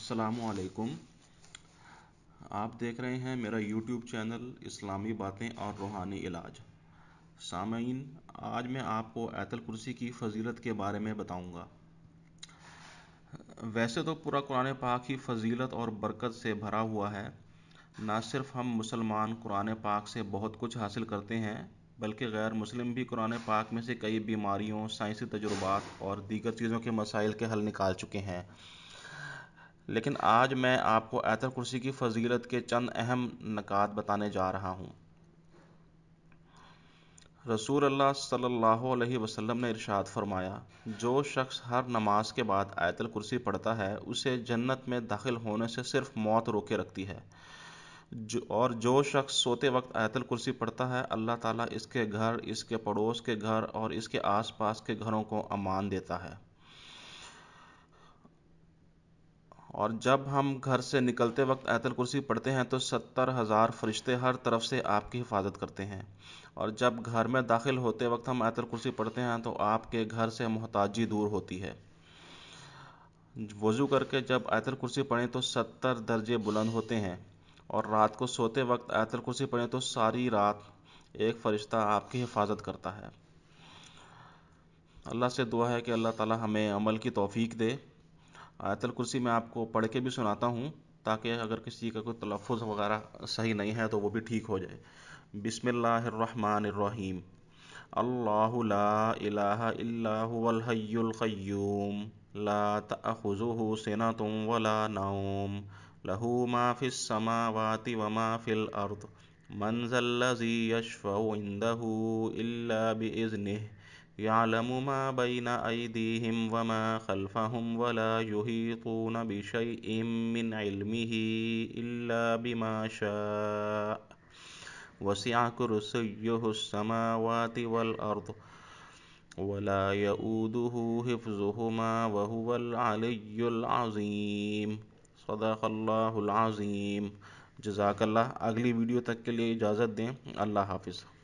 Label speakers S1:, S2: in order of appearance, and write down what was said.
S1: अस्सलामु अलैकुम। आप देख रहे हैं मेरा यूट्यूब चैनल इस्लामी बातें और रूहानी इलाज। सामीन, आज मैं आपको आयतुल कुर्सी की फ़जीलत के बारे में बताऊंगा। वैसे तो पूरा कुरान पाक ही फ़जीलत और बरकत से भरा हुआ है। ना सिर्फ हम मुसलमान कुरान पाक से बहुत कुछ हासिल करते हैं, बल्कि गैर मुस्लिम भी कुरान पाक में से कई बीमारियों, साइंसी तजुर्बात और दीगर चीज़ों के मसाइल के हल निकाल चुके हैं। लेकिन आज मैं आपको आयतुल कुर्सी की फ़जीलत के चंद अहम नुकात बताने जा रहा हूँ। रसूल अल्लाह सल्लल्लाहु अलैहि वसल्लम ने इरशाद फरमाया, जो शख्स हर नमाज के बाद आयतुल कुर्सी पढ़ता है उसे जन्नत में दाखिल होने से सिर्फ मौत रोके रखती है। जो शख्स सोते वक्त आयतुल कुर्सी पढ़ता है, अल्लाह ताला इसके घर, इसके पड़ोस के घर और इसके आसपास के घरों को अमान देता है। और जब हम घर से निकलते वक्त आयतुल कुर्सी पढ़ते हैं तो 70,000 फरिश्ते हर तरफ से आपकी हिफाजत करते हैं। और जब घर में दाखिल होते वक्त हम आयतुल कुर्सी पढ़ते हैं तो आपके घर से मोहताजी दूर होती है। वज़ू करके जब आयतुल कुर्सी पढ़ें तो 70 दर्जे बुलंद होते हैं। और रात को सोते वक्त आयतुल कुर्सी पढ़ें तो सारी रात एक फ़रिश्ता आपकी हिफाजत करता है। अल्लाह से दुआ है कि अल्लाह ताला हमें अमल की तौफीक दे। आयतुल कुर्सी मैं आपको पढ़ के भी सुनाता हूँ, ताकि अगर किसी का कोई तलफ़्फ़ुज़ वगैरह सही नहीं है तो वो भी ठीक हो जाए। बिस्मिल्लाहिर्रहमानिर्रहीम। अल्लाहु ला इलाहा इल्ला हुवल हय्युल क़य्यूम ला तअख़ुज़ुहु सिनतुन वला नौम लहू मा फ़िस समावाति व मा फ़िल अर्द मन ज़ल्लज़ी यशफ़अउ इंदहु इल्ला बिइज़्निहि यअलमु मा बैना अयदीहिम व मा खल्फ़हुम वला युहीतूना बिशैइन मिन इल्मिही इल्ला बिमा शाअ वसिअ कुर्सियुहुस समावाति वल अर्द वला यऊदुहु हिफ्ज़ुहुमा व हुवल अलिय्युल अज़ीम। सदक़ल्लाहुल अज़ीम। जज़ाकल्लाह। अगली वीडियो तक के लिए इजाज़त दें। अल्लाह हाफ़िज़।